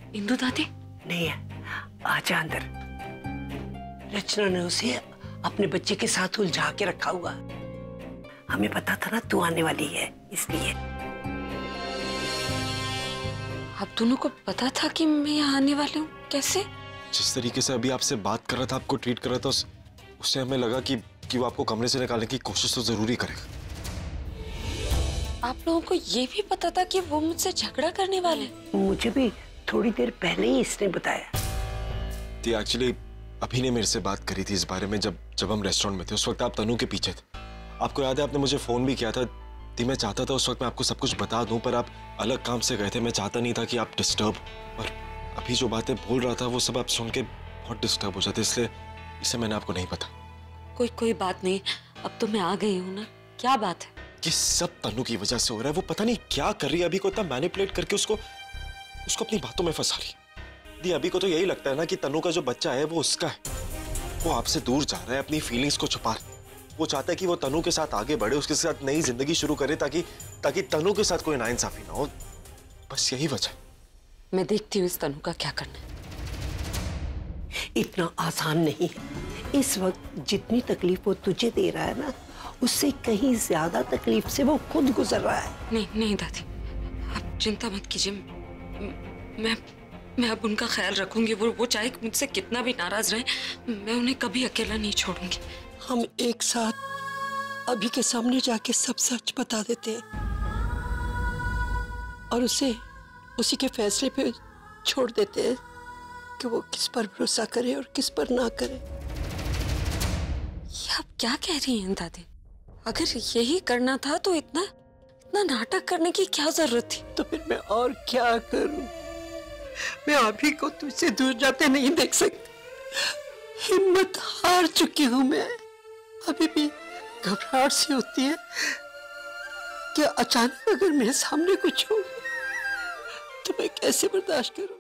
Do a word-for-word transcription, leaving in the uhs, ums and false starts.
इंदु दादी नहीं है, आजा अंदर। रचना ने उसे अपने बच्चे के साथ उलझा के रखा हुआ। हमें पता था ना तू आने वाली है, इसलिए। आप दोनों को पता था कि मैं यहाँ आने वाली हूँ? कैसे? जिस तरीके से अभी आपसे बात कर रहा था, आपको ट्रीट कर रहा था, उस, उससे हमें लगा कि कि वो आपको कमरे से निकालने की कोशिश तो जरूरी करेगा। आप लोगों को ये भी पता था कि वो मुझसे झगड़ा करने वाले? मुझे भी थोड़ी देर पहले ही इसने बताया। थी एक्चुअली अभी ने मेरे से बात करी थी इस बारे में, जब जब हम रेस्टोरेंट में थे। उस वक्त आप तनु के पीछे थे। आपको याद है, आपने मुझे फोन भी किया था। थी मैं चाहता था उस वक्त मैं आपको सब कुछ बता दूं, पर आप अलग काम से गए थे। मैं चाहता नहीं था कि आप डिस्टर्ब, और अभी जो बातें बोल रहा था वो सब आप सुन के बहुत डिस्टर्ब हो जाते, इसलिए इसे मैंने आपको नहीं पता। कोई कोई बात नहीं, अब तो मैं आ गई हूँ ना। क्या बात है? ये सब तनु की वजह से हो रहा है। वो पता नहीं क्या कर रही है, अभी को इतना मैनिपुलेट करके उसको उसको अपनी बातों में फंसा रही है। अभी को तो यही लगता है ना कि तनु का जो बच्चा है वो उसका है। वो आपसे दूर जा रहा है, अपनी फीलिंग्स को छुपा रहा है। वो चाहता है कि वो तनु के साथ आगे बढ़े, उसके साथ नई जिंदगी शुरू करे, ताकि ताकि तनु के साथ कोई नाइंसाफी ना हो। बस यही वजह। मैं देखती हूँ इस तनु का क्या करना है। इतना आसान नहीं है। इस वक्त जितनी तकलीफ वो तुझे दे रहा है ना, उससे कहीं ज्यादा तकलीफ से वो खुद गुजर रहा है। नहीं नहीं दादी, आप चिंता मत कीजिए। मैं मैं अब उनका ख्याल रखूंगी। वो वो चाहे मुझसे कितना भी नाराज रहे, मैं उन्हें कभी अकेला नहीं छोड़ूंगी। हम एक साथ अभी के सामने जाके सब सच बता देते हैं और उसे उसी के फैसले पे छोड़ देते हैं कि वो किस पर भरोसा करे और किस पर ना करे। ये आप क्या कह रही हैं दादी? अगर यही करना था तो इतना इतना नाटक करने की क्या जरूरत थी? तो फिर मैं और क्या करूं? मैं अभी को तुझसे दूर जाते नहीं देख सकती। हिम्मत हार चुकी हूं मैं। अभी भी घबराहट सी होती है कि अचानक अगर मेरे सामने कुछ हो तो मैं कैसे बर्दाश्त करूं।